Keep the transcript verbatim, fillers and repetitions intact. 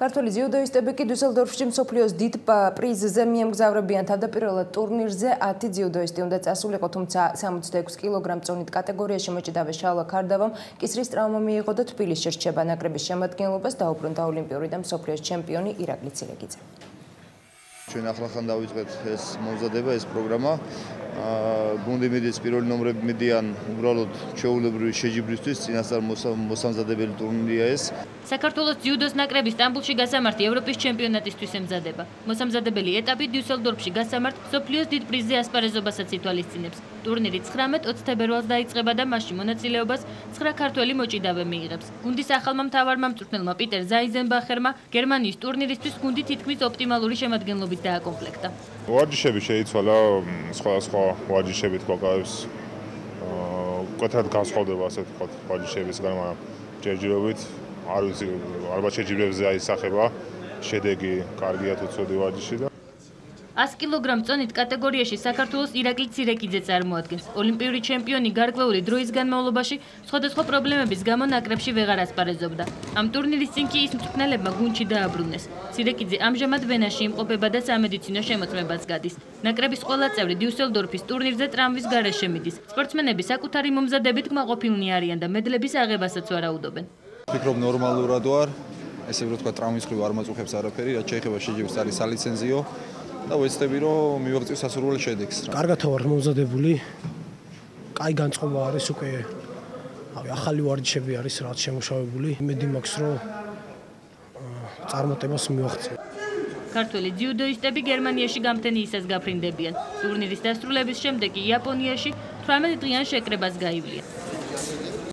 ქართველი ძიუდოისტები კი დუსელდორფში მსოფლიოს დიდ პრიზზე მიემგზავრებიან. თავდაპირველად ტურნირზე ათი ძიუდოისტი უნდა წასულიყო, თუმცა სამოცდაექვსი კილოგრამ წონით კატეგორიაში მოჭიდავე შალვა ქარდავამ კისრის ტრავმა მიიღო და თბილისში რჩება ნაკრების შემადგენლობას დაუბრუნდა ოლიმპიური და მსოფლიოს ჩემპიონი ირაკლი ცირეკიძე. ჩვენ ახლახან დავიწყეთ ეს მომზადება, ეს პროგრამა. გუნდი მიდის პირველი ნომრები მიდიან უბრალოდ ჩვეულებრივი შეჯიბრისთვის, წინასწარ მოსამზადებელი ტურნირია ეს. საქართველოს ძიუდოს ნაკრები სტამბულში გასამართი ევროპის ჩემპიონატისთვის ემზადება. მოსამზადებელი ეტაპი დიუსელდორფში გასამართ მსოფლიოს დიდ პრიზზე ასპარეზობასაც ითვალისწინებს. ტურნირი ცხრამეტ ოცი თებერვალს დაიწყება და მასში მონაწილეობას ცხრა ქართველი მოჭიდავე მიიღებს. გუნდის ახალმა მთავარმა მწვრთნელმა პიტერ ზაიზენბახერმა გერმანიის ტურნირისთვის გუნდი თითქმის ოპტიმალური შემადგენლობით დააკომპლექტა. ვარჯიშები შეიცვალა, სხვადასხვა ვარჯიშებით გვაკავებს მკვეთრად განსხვავდება, ასე ვთქვათ, ვარჯიშებისგან, მაგრამ ჯერჯერობით არ ვიცი, ალბათ შეჯიბრებზე აისახება, შედეგი კარგია თუ ცუდი ვარჯიში და ას კილოგრამ წონით კატეგორიაში საქართველოს ირაკლი ცირეკიძე წარმოადგენს. ოლიმპიური ჩემპიონი გარკვეული დროის განმავლობაში სხვადასხვა პრობლემების გამო ნაკრებში ვეღარ ასპარეზობდა. ამ ტურნირის წინ კი ის მწვრთნელებმა გუნდში დააბრუნეს. ცირეკიძე ამჟამად ვენაში იმყოფება და სამედიცინო შემოწმებას გადის. ნაკრების ყველა წევრი დიუსელდორფის ტურნირზე ტრამვის გარეშე მიდის. სპორტსმენები საკუთარი მომზადებით კმაყოფილნი არიან და მედლების აღებასაც ვარაუდობენ. ვფიქრობ ნორმალურად ვარ, ესე რომ თქვა ტრამვის ხრივ არ მაწუხებს არაფერი, რაც შეეხება შეჯიბრის არის სალიცენზიო. და ვეცდები რომ მივაღწიო სასურველი შედეგს. კარგად ვარ მომზადებული. კაი განწყობა არის უკვე. ავი ახალი ვარჯიშები არის რაც შემუშავებული. იმედი მაქვს რომ წარმატებას მივაღწიო. ქართველი ძიუდოისტები გერმანიაში გამთენიისას გაფრინდებიან. ტურნირის დასრულების შემდეგ კი იაპონიაში თვრამეტ დღიან შეკრებას გაივლიან.